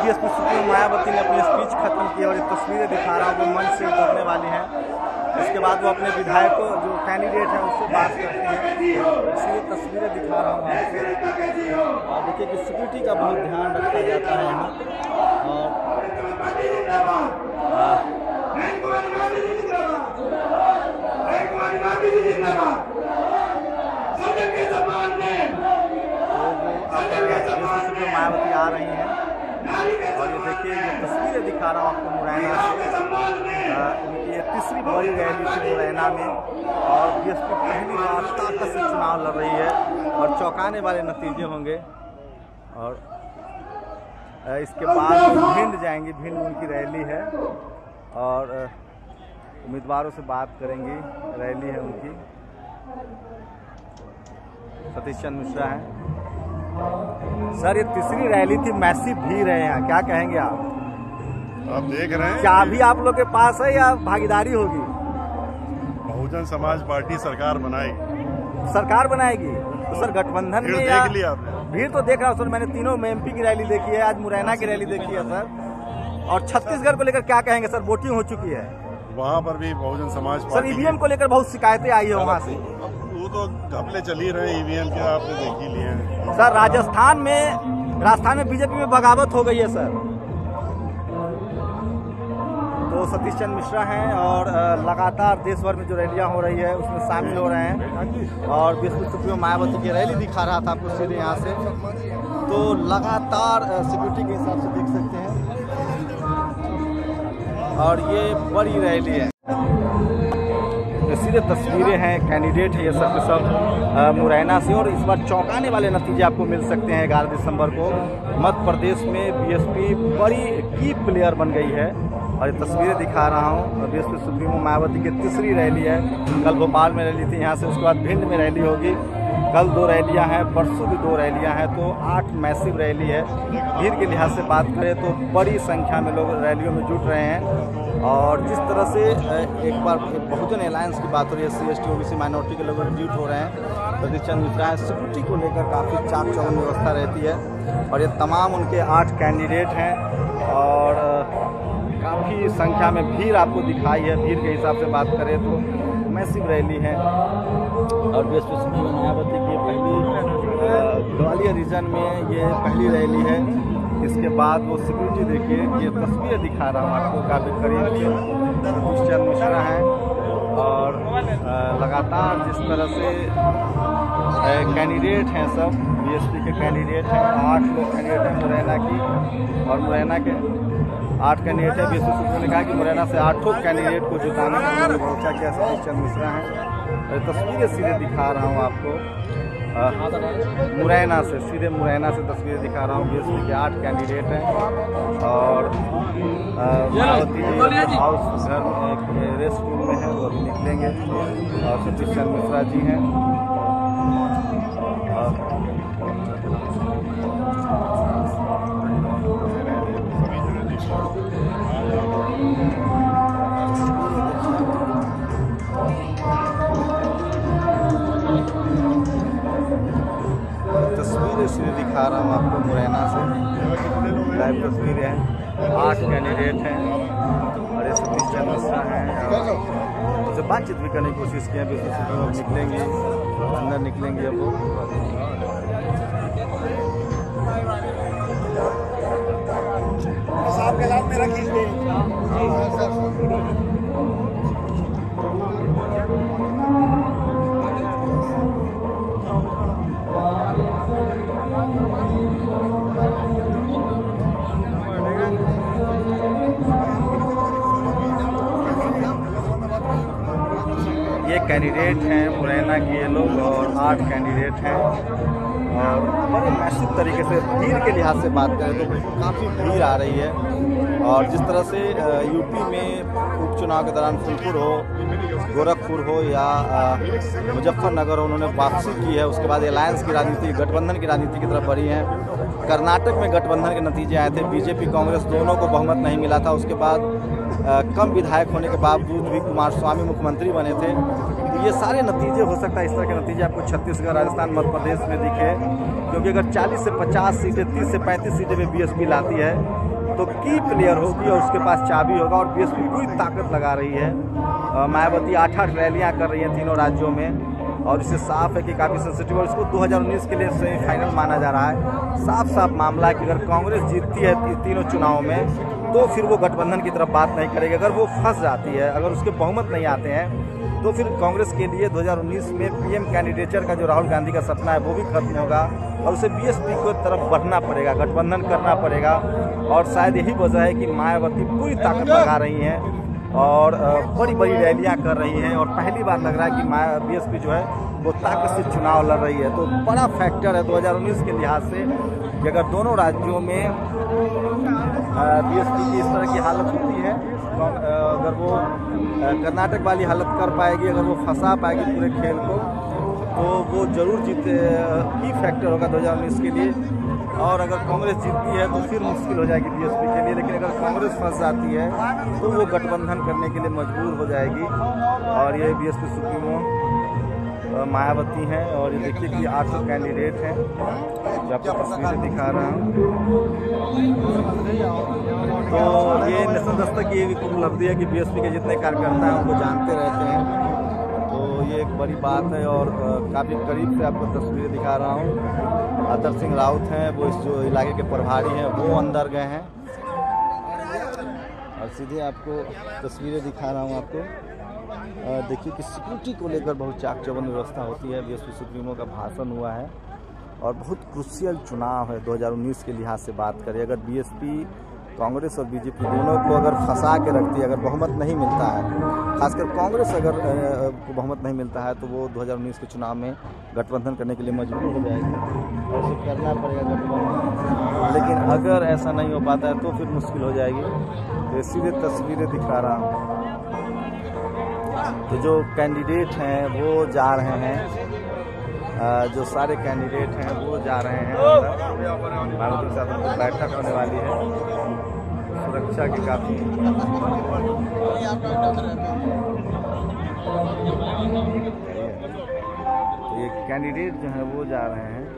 BSP supremo Mayawati ने अपनी speech खत्म की और ये तस्वीरें दिखा रहा हूँ, वो मंच से उतरने वाली हैं। इसके बाद वो अपने विधायकों जो कैंडिडेट हैं उससे बात करती हैं, इसलिए तस्वीरें दिखा रहा हूँ आपको। और देखिए कि सिक्योरिटी का बहुत ध्यान रखा जाता है यहाँ। मायावती आ रही हैं और ये देखिए ये तस्वीरें दिखा रहा हूँ आपको मुरैना से। उनकी ये तीसरी बड़ी रैली थी मुरैना में और बीएसपी पहली बार ताकत से चुनाव लड़ रही है और चौंकाने वाले नतीजे होंगे। और इसके बाद भिंड जाएंगी, भिंड उनकी रैली है और उम्मीदवारों से बात करेंगी, रैली है उनकी। सतीश चंद्र मिश्रा हैं। सर ये तीसरी रैली थी, मैसिव भीड़ है यहाँ, क्या कहेंगे आप देख रहे हैं? चाबी आप लोग के पास है या भागीदारी होगी? बहुजन समाज पार्टी सरकार बनाएगी तो सर गठबंधन में देख लिया आपने? भीड़ तो देख रहा हूँ सर, मैंने तीनों में एमपी की रैली देखी है, आज मुरैना की रैली देखी है सर। और छत्तीसगढ़ को लेकर क्या कहेंगे सर? वोटिंग हो चुकी है वहाँ पर भी बहुजन समाज सर। ईवीएम को लेकर बहुत शिकायतें आई है वहाँ से। वो तो घपले चल ही रहे, ईवीएम के आपने देख ही लिए हैं सर। राजस्थान में बीजेपी में बगावत हो गई है सर। तो सतीश चंद्र मिश्रा हैं और लगातार देश भर में जो रैलियां हो रही है उसमें शामिल हो रहे हैं। और बीएसपी सुप्रीमो मायावती की रैली दिखा रहा था आपको सीधे यहाँ से, तो लगातार सिक्योरिटी के हिसाब से देख सकते हैं। और ये बड़ी रैली है, सीधे तस्वीरें हैं, कैंडिडेट है ये सब के सब मुरैना से। और इस बार चौंकाने वाले नतीजे आपको मिल सकते हैं 11 दिसंबर को। मध्य प्रदेश में बीएसपी बड़ी की प्लेयर बन गई है और ये तस्वीरें दिखा रहा हूँ। बीएसपी सुप्रीमो मायावती की तीसरी रैली है, कल भोपाल में रैली थी यहाँ से, उसके बाद भिंड में रैली होगी। कल 2 रैलियाँ हैं, परसों भी 2 रैलियाँ हैं, तो 8 मैसिव रैली है। भीड़ के लिहाज से बात करें तो बड़ी संख्या में लोग रैलियों में जुट रहे हैं। और जिस तरह से एक बार बहुजन अलायंस की बात हो रही है, CST OBC माइनॉरिटी के लोग जुट हो रहे हैं, सतीश चंद्र मिश्रा है। सिक्योरिटी को लेकर काफ़ी चाक चौबंद व्यवस्था रहती है और ये तमाम उनके 8 कैंडिडेट हैं और काफ़ी संख्या में भीड़ आपको दिखाई है। भीड़ के हिसाब से बात करें तो मैसिव रैली है। और बीएसपी सुप्रीमो मायावती की पहली ग्वालियर रीजन में ये पहली रैली है। इसके बाद वो सिक्योरिटी देखिए, ये तस्वीरें दिखा रहा हूँ आपको काफ़ी करीब से। सतीश चंद्र मिश्रा हैं और लगातार जिस तरह से कैंडिडेट हैं सब, बीएसपी के कैंडिडेट हैं, 8 लोग कैंडिडेट हैं मुरैना की। और मुरैना के 8 कैंडिडेट है। बीएसपी सुप्रीमो ने कहा कि मुरैना से 8 कैंडिडेट को जिताने का उन्होंने मोर्चा किया। सतीश चंद्र मिश्रा हैं। तस्वीरें सीधे दिखा रहा हूँ आपको मुरैना से, सीधे मुरैना से तस्वीरें दिखा रहा हूँ। बीएसपी के 8 कैंडिडेट हैं और हाउस घर में एक रेस्ट रूम में है, वो अभी निकलेंगे। और सतीश चंद्र मिश्रा जी हैं। तस्वीरें सीधे दिखा रहा हूँ आपको मुरैना से, लाइव तस्वीरें हैं। 8 कैंडिडेट हैं और ये सतीश चंद्र मिश्रा हैं। उनसे बातचीत भी करने की कोशिश की है। निकलेंगे, अंदर निकलेंगे अब वो। आपके साथ मेरा खींच दें। ये कैंडिडेट हैं मुरैना के ये लोग और 8 कैंडिडेट हैं और बड़े मैसिव तरीके से भीड़ के लिहाज से बात करें तो काफ़ी भीड़ आ रही है। और जिस तरह से यूपी में उपचुनाव के दौरान फूलपुर हो, गोरखपुर हो या मुजफ्फरनगर हो, उन्होंने वापसी की है। उसके बाद अलायंस की राजनीति, गठबंधन की राजनीति की तरफ बढ़ी हैं। कर्नाटक में गठबंधन के नतीजे आए थे, बीजेपी कांग्रेस दोनों को बहुमत नहीं मिला था। उसके बाद कम विधायक होने के बावजूद भी कुमारस्वामी मुख्यमंत्री बने थे। ये सारे नतीजे हो सकता है, इस तरह के नतीजे आपको छत्तीसगढ़, राजस्थान, मध्य प्रदेश में दिखे, क्योंकि अगर 40 से 50 सीटें, 30 से 35 सीटें में बीएसपी लाती है तो की प्लेयर होगी और उसके पास चाबी होगा। और बीएसपी पूरी ताकत लगा रही है। मायावती 8 रैलियां कर रही हैं तीनों राज्यों में और इससे साफ है कि काफ़ी सेंसिटिव है। इसको 2019 के लिए सेमीफाइनल माना जा रहा है। साफ मामला है कि अगर कांग्रेस जीतती है तीनों चुनाव में तो फिर वो गठबंधन की तरफ बात नहीं करेगी। अगर वो फंस जाती है, अगर उसके बहुमत नहीं आते हैं, तो फिर कांग्रेस के लिए 2019 में पीएम कैंडिडेचर का जो राहुल गांधी का सपना है वो भी खत्म होगा और उसे बीएसपी की तरफ बढ़ना पड़ेगा, गठबंधन करना पड़ेगा। और शायद यही वजह है कि मायावती पूरी ताकत लगा रही हैं और बड़ी बड़ी रैलियां कर रही हैं और पहली बार लग रहा है कि बीएसपी जो है वो ताकत से चुनाव लड़ रही है। तो बड़ा फैक्टर है 2019 के लिहाज से कि अगर दोनों राज्यों में बीएसपी की इस तरह की हालत होती है, अगर वो कर्नाटक वाली हालत कर पाएगी, अगर वो फंसा पाएगी पूरे खेल को, तो वो जरूर जीते की फैक्टर होगा 2019 के लिए। और अगर कांग्रेस जीतती है तो फिर मुश्किल हो जाएगी बीएसपी के लिए। लेकिन अगर कांग्रेस फंस जाती है तो वो गठबंधन करने के लिए मजबूर हो जाएगी। और ये बीएसपी सुप्रीमो मायावती हैं और ये देखिए कि 8 कैंडिडेट हैं जो आपको तस्वीरें दिखा रहा हूँ। तो ये नेशनल दस्तक की एक उपलब्धि है कि बीएसपी के जितने कार्यकर्ता हैं उनको जानते रहते हैं। तो ये एक बड़ी बात है और काफ़ी करीब से आपको तस्वीरें दिखा रहा हूँ। आदर सिंह राउत हैं, वो इस जो इलाके के प्रभारी हैं, वो अंदर गए हैं और सीधे आपको तस्वीरें दिखा रहा हूँ। आपको देखिए कि सिक्योरिटी को लेकर बहुत चाक चौबंद व्यवस्था होती है। बीएसपी सुप्रीमो का भाषण हुआ है और बहुत क्रूशियल चुनाव है 2019 के लिहाज से बात करें। अगर बीएसपी कांग्रेस और बीजेपी दोनों को अगर फंसा के रखती है, अगर बहुमत नहीं मिलता है, खासकर कांग्रेस अगर को बहुमत नहीं मिलता है, तो वो 2019 के चुनाव में गठबंधन करने के लिए मजबूर हो जाएगी और उसे करना पड़ेगा गठबंधन। लेकिन अगर ऐसा नहीं हो पाता है तो फिर मुश्किल हो जाएगी। तो सीधे तस्वीरें दिखा रहा हूँ। तो जो कैंडिडेट हैं वो जा रहे हैं, जो सारे कैंडिडेट हैं वो जा रहे हैं अंदर। भारत के साथ बैठक होने वाली है, सुरक्षा की काफ़ी। तो ये कैंडिडेट जो हैं वो जा रहे हैं।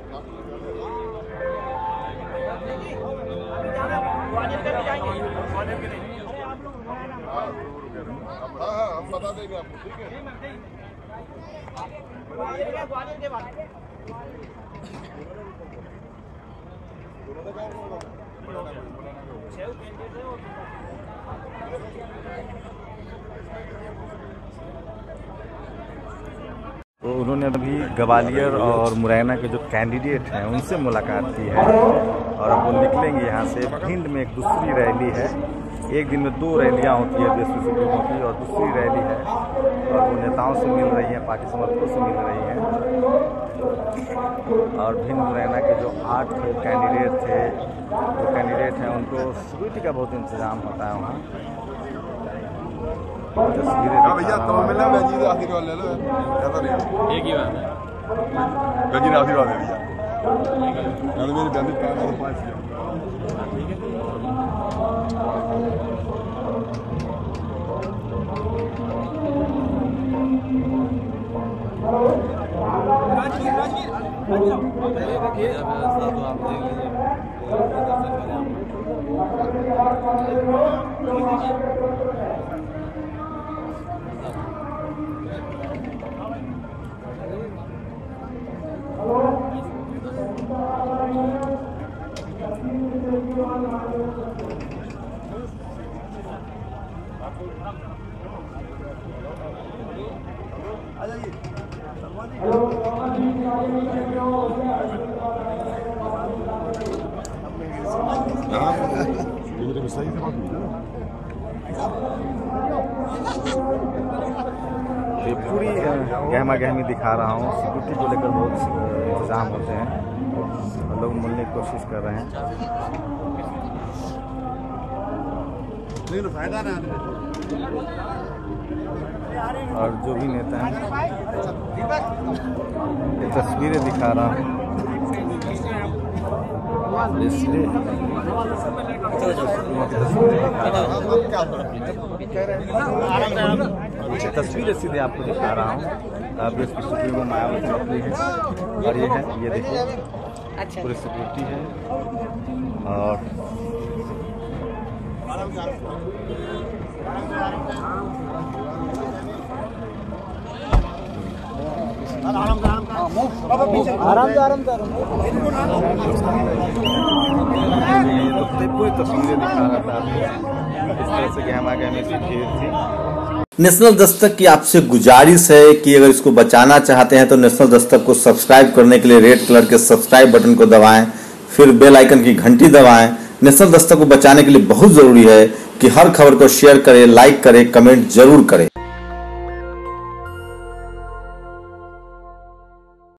हम बता देंगे आपको, ठीक है। तो उन्होंने अभी ग्वालियर और मुरैना के जो कैंडिडेट हैं उनसे मुलाकात की है और अब वो निकलेंगे यहाँ से। भिंड में एक दूसरी रैली है, एक दिन में 2 रैलियाँ होती है बीएसपी सुप्रीमो की और दूसरी रैली है और वो नेताओं से मिल रही हैं, पार्टी समर्थकों से मिल रही हैं। और भिंड मुरैना के जो 8 कैंडिडेट थे, जो कैंडिडेट हैं उनको सिक्योरिटी का बहुत इंतजाम होता है वहाँ। भैया तो मिला गंजी आशीर्वाद ले लो, एक ही बात है, गंजी ने आशीर्वाद ले लिया। मेरी बहन का 5 सही से ये पूरी गहमा गहमी दिखा रहा हूँ। सिक्योरिटी को लेकर बहुत इंतजाम होते हैं और लोग मिलने की कोशिश कर रहे हैं। फायदा ना और जो भी नेता हैं, ये तस्वीरें दिखा रहा हूँ। तस्वीरें सीधे आपको दिखा रहा हूँ। बीएसपी सुप्रीमो मायावती अपनी है और ये है, ये देखिए पूरी सिक्योरिटी है और पूरी तस्वीरें दिखा रहा था इस तरह से गहमा गहमी सी भीड़ थी। नेशनल दस्तक की आपसे गुजारिश है कि अगर इसको बचाना चाहते हैं तो नेशनल दस्तक को सब्सक्राइब करने के लिए रेड कलर के सब्सक्राइब बटन को दबाएं, फिर बेल आइकन की घंटी दबाएं। नेशनल दस्तक को बचाने के लिए बहुत जरूरी है कि हर खबर को शेयर करें, लाइक करें, कमेंट जरूर करें।